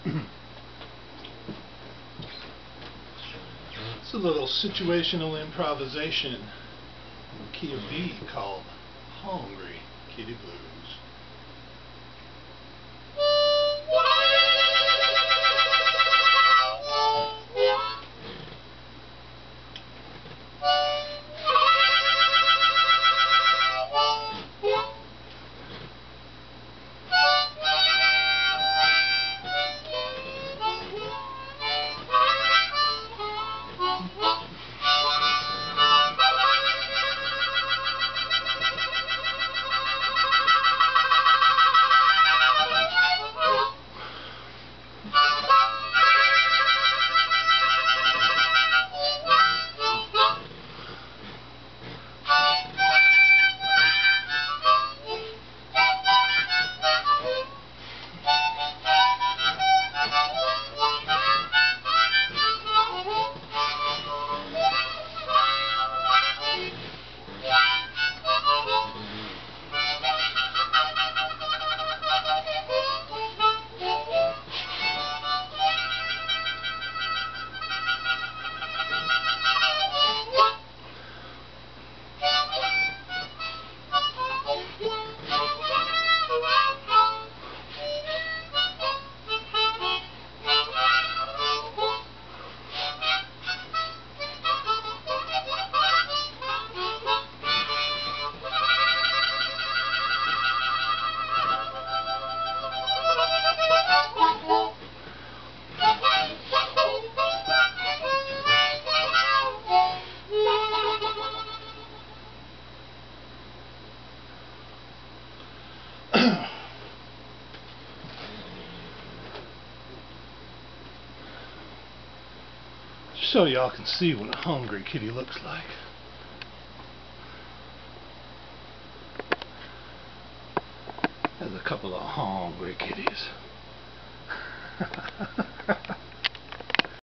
It's a little situational improvisation in the key of B called Hungry Kitty Blues. So y'all can see what a hungry kitty looks like. There's a couple of hungry kitties.